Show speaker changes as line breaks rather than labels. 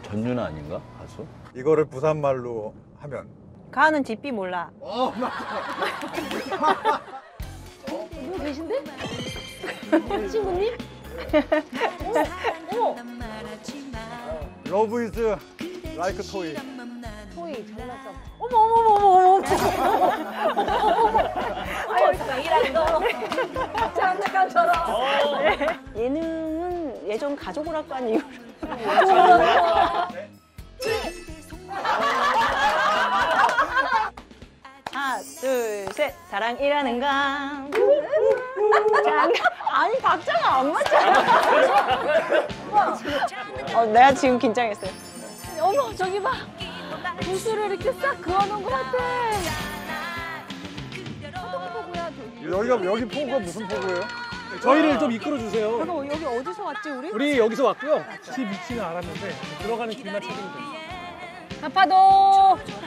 전유나 아닌가? 가수?
이거를 부산말로 하면
가는 집비 몰라.
누구 계신데? 친구님? 어머!
러브 이즈 라이크 토이.
토이 장난감.
어머.
토이랑 너 장난감처럼.
예능은 예전 가족오락관 이후로. 하나, 둘, 셋. 사랑이라는 강. 아니 박자가 안 맞잖아. 내가 지금 긴장했어요.
어머 저기 봐. 구슬을 이렇게 싹 그어놓은 것 같아. 포구야 저기.
여기 포구가 무슨 포구예요?
저희를 좀 이끌어 주세요.
그럼 여기 어디서 왔지 우리?
우리 여기서 왔고요. 집 위치는 알았는데 들어가는 길만 찾으면 돼요.
가파도.